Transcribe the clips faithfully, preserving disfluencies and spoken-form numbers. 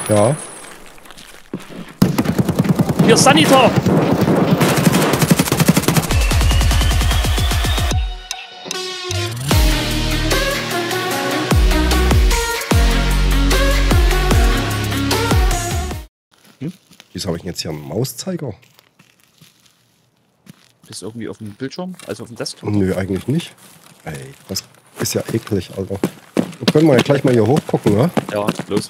Ja. Hier, Sanitar! Hm? Wieso habe ich jetzt hier einen Mauszeiger? Bist du irgendwie auf dem Bildschirm? Also auf dem Desktop? Nö, eigentlich nicht. Ey, das ist ja eklig, Alter. Da können wir ja gleich mal hier hochgucken, ne? Ja, los.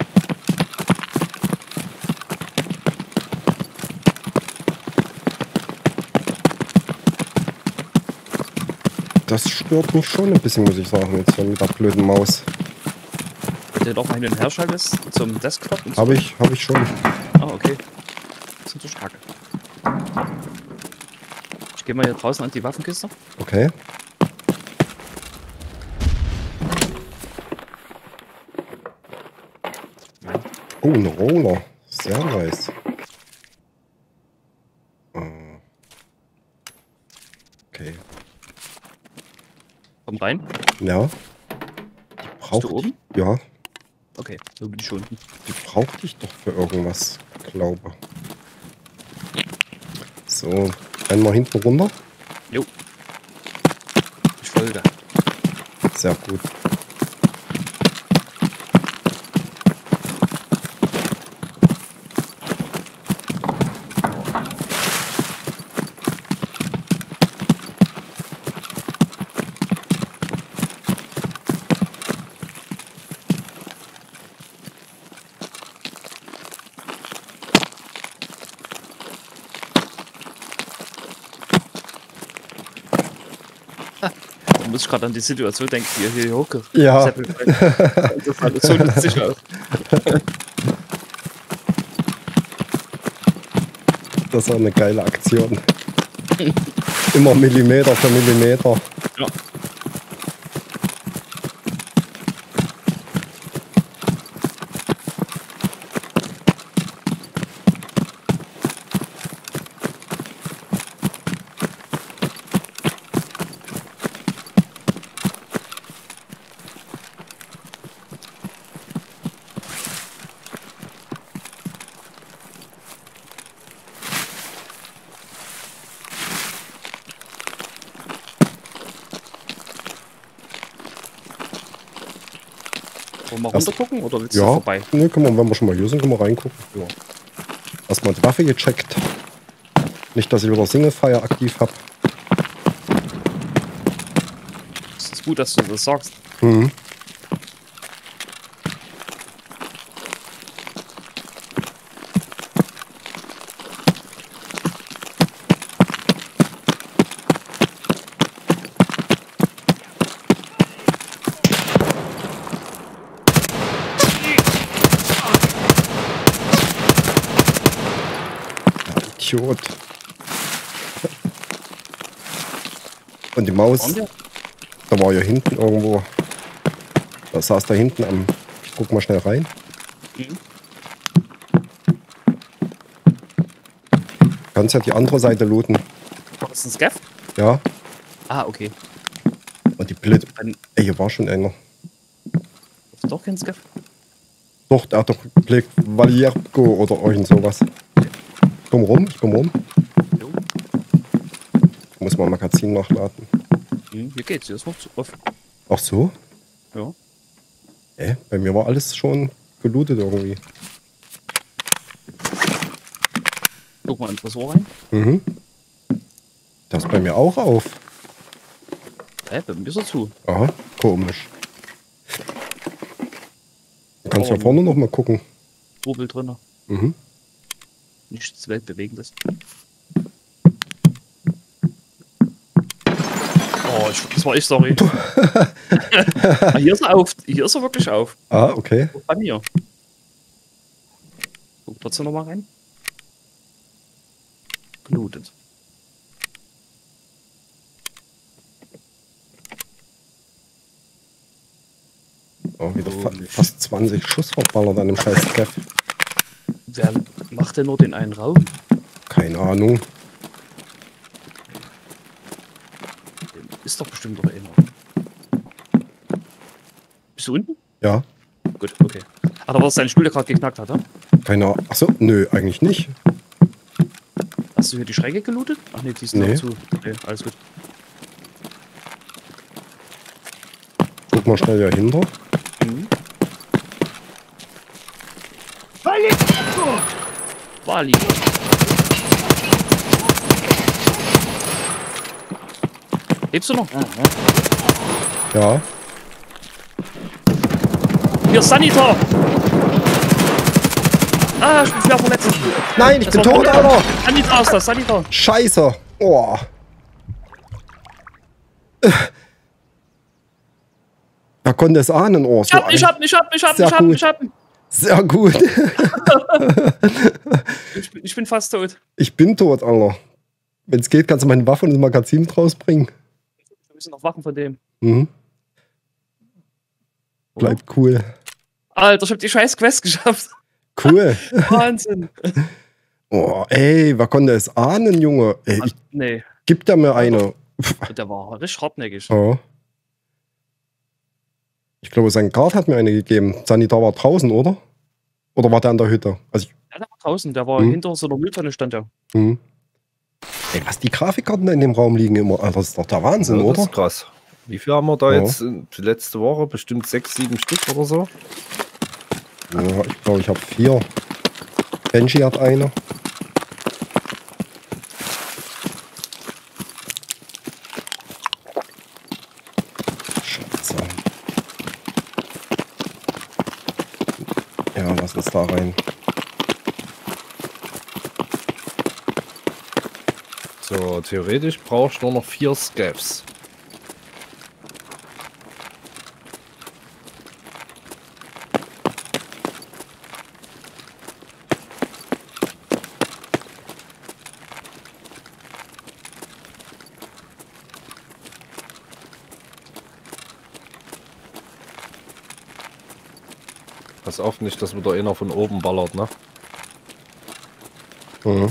Das stört mich schon ein bisschen, muss ich sagen, jetzt hier mit der blöden Maus. Wenn du doch mal hin und her schaltest zum Desktop und so. Habe ich, habe ich schon. Ah, okay. Das sind so starke. Ich gehe mal hier draußen an die Waffenkiste. Okay. Oh, ein Roller. Sehr nice. Okay. Komm rein. Ja. Die braucht du oben? Ich, ja. Okay, so bin ich schon unten. Die brauchte ich doch für irgendwas, glaube. So, rennen wir hinten runter. Jo. Ich folge. Sehr gut. Da muss ich gerade an die Situation denken, wie ihr hier hochge... Ja. Das sah so lustig aus. Das war eine geile Aktion. Immer Millimeter für Millimeter. Ja. Wollen wir runter gucken oder willst du Ja, vorbei? ne, können wir, wenn wir schon mal hier sind, können wir reingucken. Ja. Erstmal die Waffe gecheckt. Nicht, dass ich wieder Single Fire aktiv habe. Es ist gut, dass du das sagst. Mhm. Idiot. Und die Maus, da war ja hinten irgendwo. Da saß da hinten am. Ich guck mal schnell rein. Mhm. Kannst ja die andere Seite looten. Das ist ein Scav? Ja. Ah, okay. Und die blöde. Dann Ey, hier war schon einer. ist doch kein Scav. Doch, der hat doch Black Valiergo oder irgend sowas. Komm rum, ich komm rum. Jo. Muss mal Magazin nachladen. Mhm, hier geht's, hier ist noch zu offen. Ach so? Ja. Äh, bei mir war alles schon gelootet irgendwie. Guck mal in den Tresor rein. Mhm. Das ist bei mir auch auf. Hä, bei mir ist er zu. Aha, komisch. Du kannst Oh, ja vorne noch mal gucken. Trubel drin. Mhm. Nichts Weltbewegendes. Oh, ich, das war ich, sorry. Ah, hier ist er auf. Hier ist er wirklich auf. Ah, okay. Bei mir. Guck trotzdem noch mal rein. Gelootet. Oh, wieder fa Komisch. fast zwanzig Schuss verballert an dem scheiß Scav. Wer macht denn nur den einen Raum? Keine Ahnung. Ist doch bestimmt noch einer. Bist du unten? Ja. Gut, okay. Ach, da war es dein Stuhl, der gerade geknackt hat, ne? Keine Ahnung. Achso, nö, eigentlich nicht. Hast du hier die Schräge gelootet? Ach nee, die sind Nee. noch zu. Okay, alles gut. Guck mal schnell dahinter. Mhm. Wali. Lebst du noch? Ja. Hier, Sanitor! Ah, ich bin schwer verletzt. Nein, ich Das bin war tot, Sanitor. Alter! Sanitor ist das, Sanitor. Scheiße! Oh. Wer konnte es ahnen? Oh, Ich so hab, ich ein- hab, ich hab, ich hab, Sehr ich hab, gut. ich hab. Sehr gut. Ich, bin- ich bin fast tot. Ich bin tot, Alter. Wenn es geht, kannst du meine Waffe und das Magazin mit rausbringen. Wir müssen noch Wachen von dem. Mhm. Bleibt cool. Alter, ich hab die scheiß Quest geschafft. Cool. Wahnsinn. Oh, ey, wer konnte es ahnen, Junge? Ey, ich, Nee, gib da mir eine. der war richtig hartnäckig. Oh. Ich glaube, sein Guard hat mir eine gegeben. Sanitar war draußen, oder? Oder war der in der Hütte? Also ich, Ja, der war draußen, der war Hm. hinter so einer Mülltonne stand der. hm. Ey, was die Grafikkarten da in dem Raum liegen immer, Alter, das ist doch der Wahnsinn, Ja, das oder? ist krass. Wie viel haben wir da Ja. jetzt? Die letzte Woche bestimmt sechs, sieben Stück oder so. Ja, ich glaube, ich habe vier. Benji hat eine. Scheiße. Ja, lass uns da rein. So, theoretisch brauchst du nur noch vier Scavs. Pass auf nicht, dass wieder einer von oben ballert, ne? Mhm.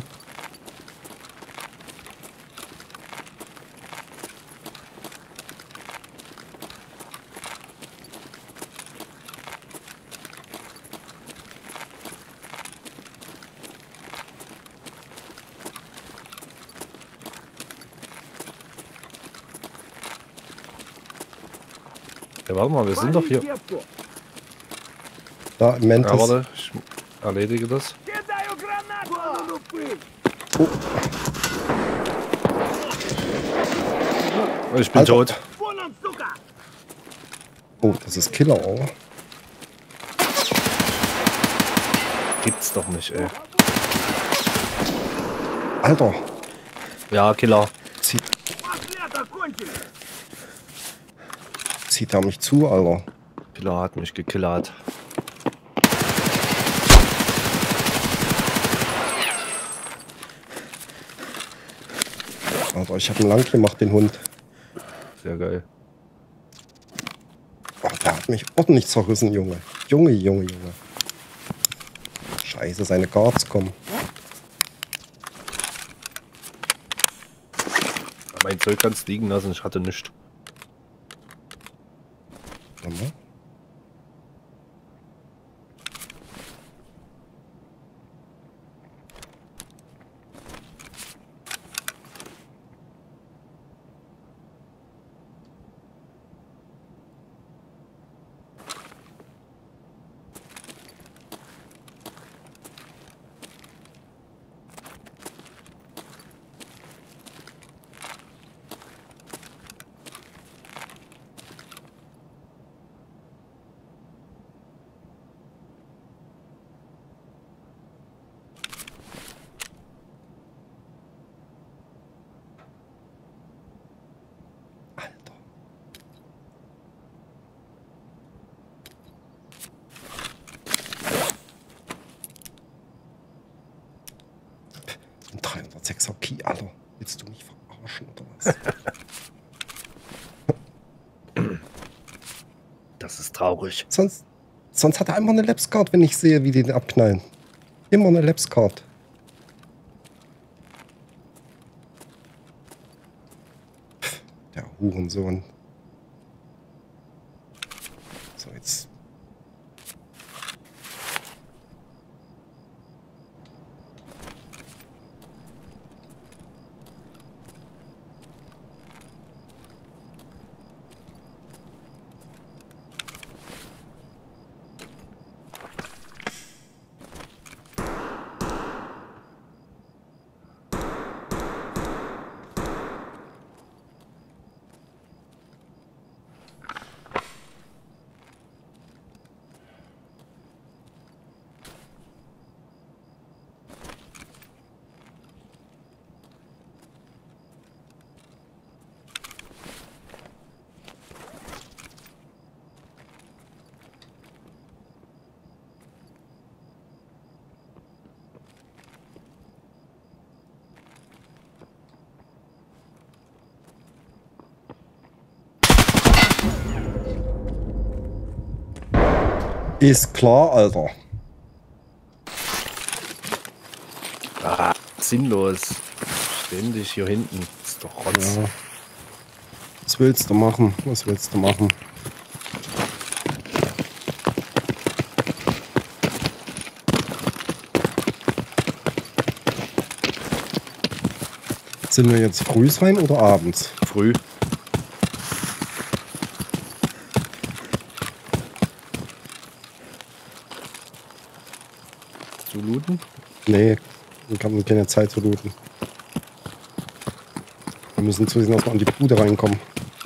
Ja, warte mal, wir sind doch hier. Da, Mentis. Ja, warte, ich erledige das. Ich bin Alter. tot. Oh, das ist Killer, oh. Gibt's doch nicht, ey. Alter, Ja, Killer. zieht, zieht er mich zu, Alter. Killer hat mich gekillert. Alter, ich habe ihn lang gemacht, den Hund. Sehr geil. Oh, der hat mich ordentlich zerrissen, Junge. Junge, Junge, Junge. Scheiße, seine Guards kommen. Mein Zeug kannst liegen lassen, ich hatte nichts. Warte mal. Alter. Ein dreihundertsechser Key, Alter. Willst du mich verarschen oder was? Das ist traurig. sonst, sonst hat er immer eine Lapscard, wenn ich sehe, wie die den abknallen. Immer eine Lapscard. Pff, der Hurensohn. So, jetzt. Ist klar, Alter. Ah, sinnlos. Ständig hier hinten. Ist doch Rotz. Ja. Was willst du machen? Was willst du machen? Sind wir jetzt früh rein oder abends? Früh. Zu looten? Nee, wir haben keine Zeit zu looten. Wir müssen zusehen, dass wir an die Bude reinkommen.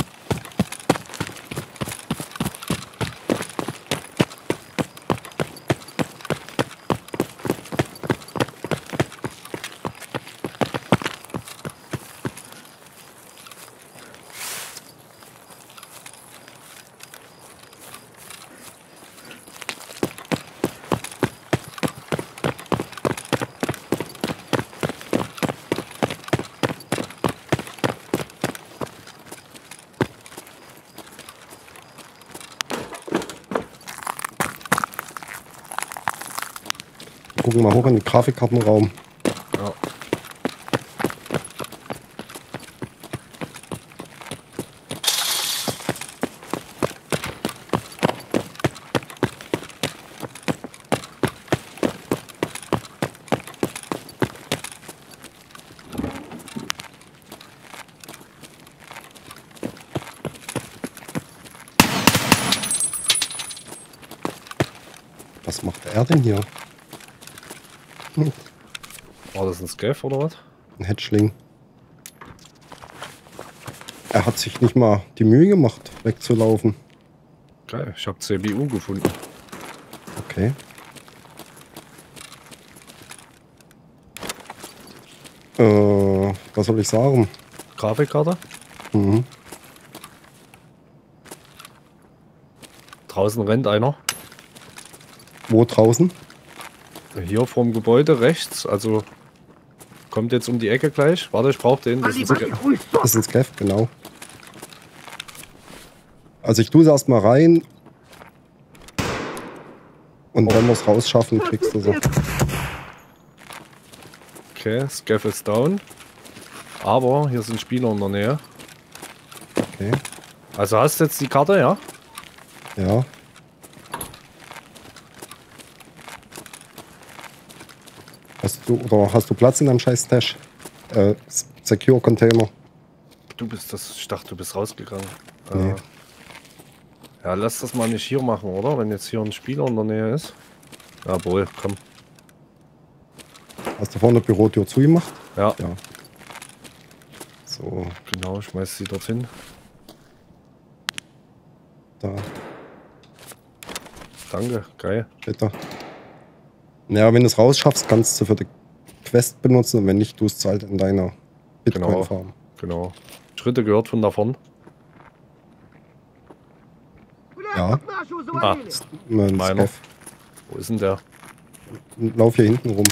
Gucken wir mal hoch in den Grafikkartenraum. Ja. Was macht er denn hier? Hm, War das ein Scav oder was? ein Hatchling. Er hat sich nicht mal die Mühe gemacht, wegzulaufen. Geil, ich habe C B U gefunden. Okay. Äh, was soll ich sagen? Grafikkarte. Mhm. Draußen rennt einer. Wo draußen? Hier vorm Gebäude rechts. Also kommt jetzt um die Ecke gleich. Warte, ich brauche den. Das ist ein Scav. Das ist ein Scav, genau. Also ich tue es erstmal rein. Und wenn wir es rausschaffen, kriegst du so. Okay, Scav ist down. Aber hier sind Spieler in der Nähe. Okay. Also hast du jetzt die Karte, ja? Ja. Hast du, oder hast du Platz in deinem scheiß Stash? Äh, Secure Container. Du bist das. Ich dachte, du bist rausgegangen. Nee. Äh, ja, lass das mal nicht hier machen, oder? Wenn jetzt hier ein Spieler in der Nähe ist. Jawohl, komm. Hast du vorne die Bürotür zugemacht? Ja, Ja. So, genau, schmeiß sie dorthin. da, Danke, geil. bitte. Naja, wenn du es rausschaffst, kannst du für die Quest benutzen und wenn nicht, tust du halt in deiner Bitcoin-Farm. Genau. Schritte gehört von da vorn. Ja, Ah, ein Meiner. Scav. wo ist denn der? Lauf hier hinten rum.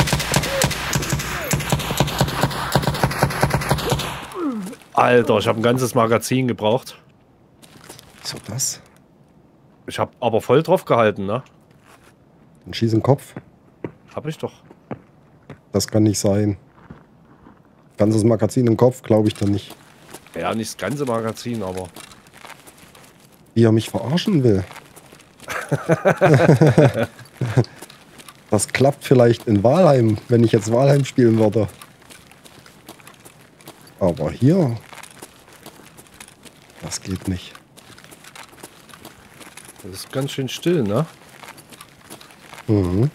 Alter, ich habe ein ganzes Magazin gebraucht. So, das? Ich habe aber voll drauf gehalten, ne? Dann schieß den Kopf. Hab ich doch. Das kann nicht sein. Ganzes Magazin im Kopf, glaube ich dann nicht. Ja, nicht das ganze Magazin, aber... Wie er mich verarschen will. Das klappt vielleicht in Walheim, wenn ich jetzt Walheim spielen würde. Aber hier... Das geht nicht. Das ist ganz schön still, ne? Mhm.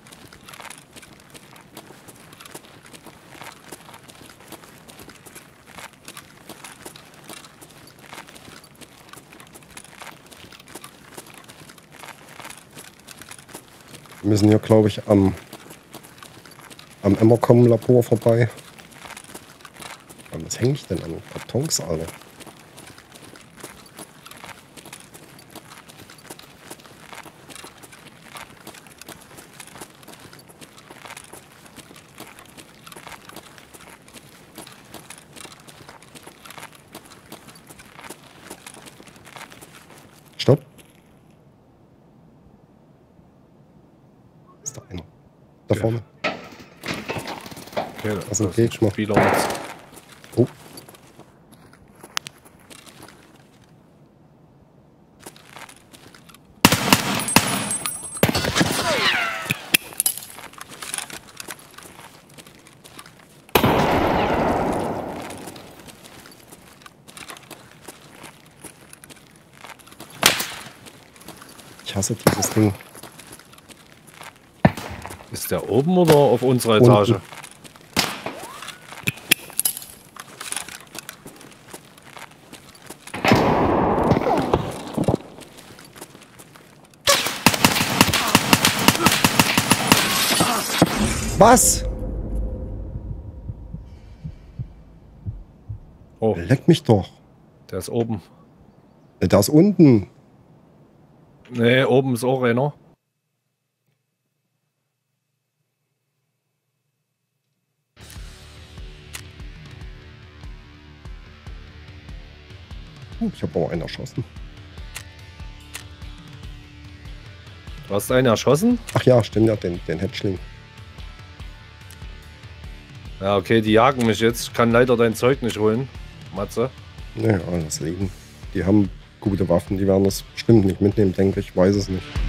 Wir müssen hier, glaube ich, am, am Emmercom-Labor vorbei. Was hänge ich denn an Kartons, Alter? Stopp. Da Ja. vorne. Okay, Das ist ein das ist Gegner. Spieler jetzt. Oh. Ich hasse dieses Ding. Ist der oben oder auf unserer Etage? Unten. Was? Oh, Leck mich doch. der ist oben. Da ist unten. Nee, oben ist auch einer. Oh, ich habe aber einen erschossen. Du hast einen erschossen? Ach ja, stimmt ja, den, den Hatchling. Ja, okay, die jagen mich jetzt. Ich kann leider dein Zeug nicht holen, Matze. Naja, deswegen. Die haben gute Waffen, die werden das bestimmt nicht mitnehmen, denke ich. Weiß es nicht.